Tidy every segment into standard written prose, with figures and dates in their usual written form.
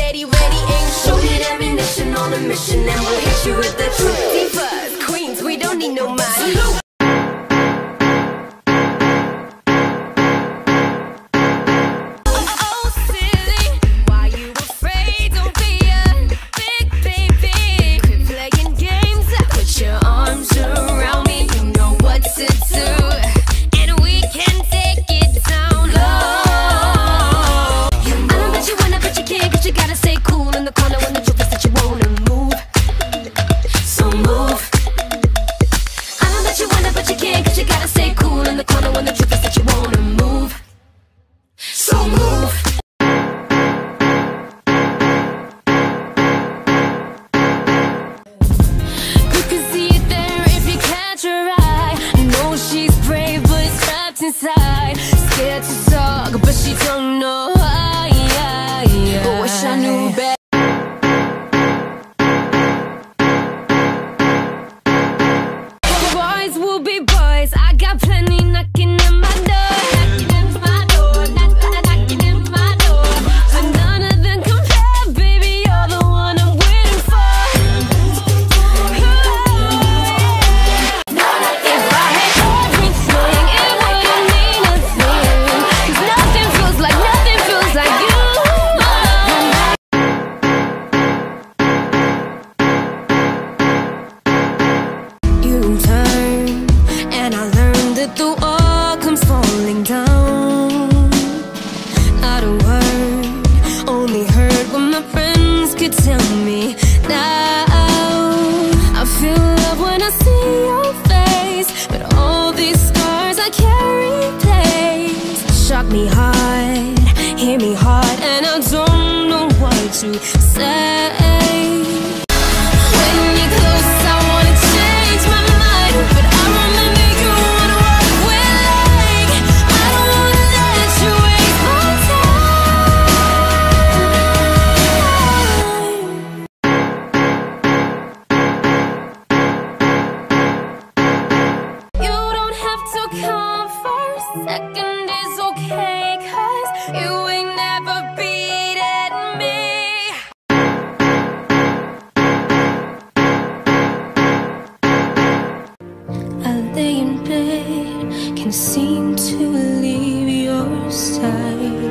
steady, ready, aim, shoot it, ammunition on a mission, and we'll hit you with the truth. Divas, queens, we don't need no mind. Salute. Inside, scared to talk, but she don't know why. Wish I knew better. Boys will be boys. I got plenty knocking at my door, knocking at my door. But none of them compare, baby. You're the one I'm waiting for. If I had everything, it wouldn't mean a thing. 'Cause nothing feels like you. You turn, and I learned that the wall comes falling down. Not a word, only heard what my friends could tell me. Now I feel love when I see your face, but all these scars I carry place shock me hard, hear me hard, and I don't know what to say. When you're close, I wanna change my mind, but I remember you wanna walk away like I don't wanna let you waste my time. You don't have to come first, second is okay, 'cause you ain't never beaten me. I lay in bed, can't seem to leave your side.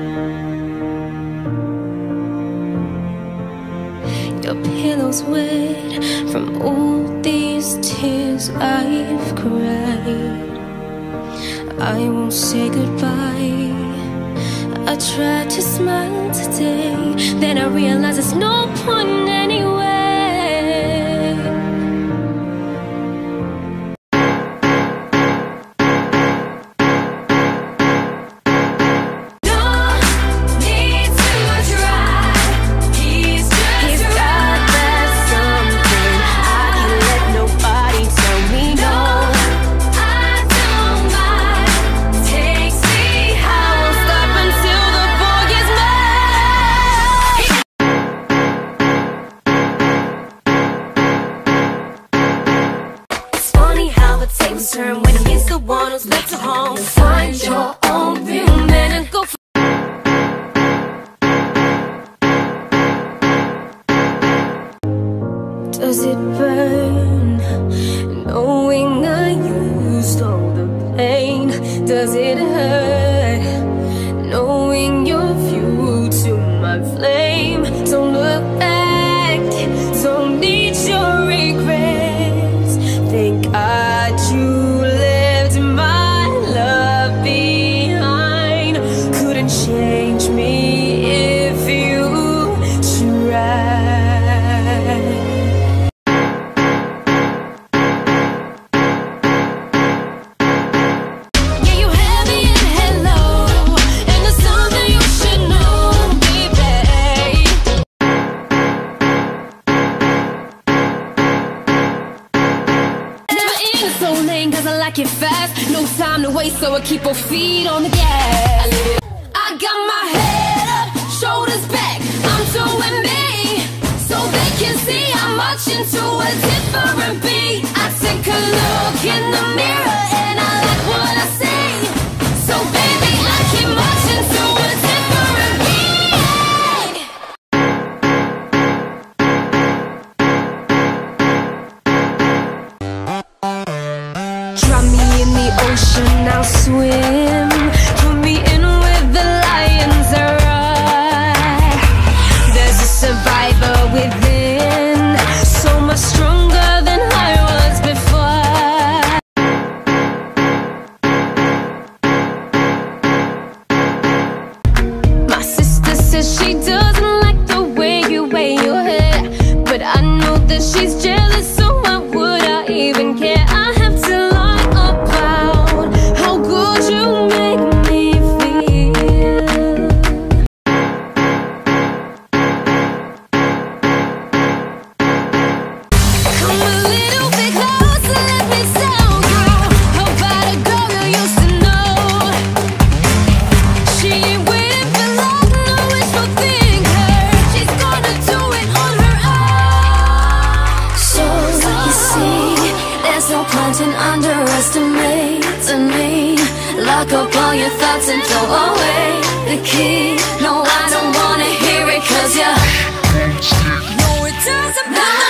Your pillow's wet from all these tears I've cried. I won't say goodbye. I tried to smile today, then I realized there's no point anyway. Turn when he's the one who's left at home. Find your own real man and go for. Does it burn knowing I used all the pain? Does it hurt knowing you're viewed to my flame? Don't look back, don't need your regrets. Think you left my love behind. Couldn't change me if you tried. Yeah, you had me in hello, and there's something you should know, baby. Never in a soul lane, 'cause I like it fast. No time to waste, so I keep both feet on the gas. I got my head up, shoulders back, I'm doing me, so they can see I'm marching to a different beat. I take a look in the mirror and I like what I see. So baby, I keep marching to a different beat. lock up all your thoughts and throw away the key. No, I don't wanna hear it, 'cause you. No, it doesn't matter.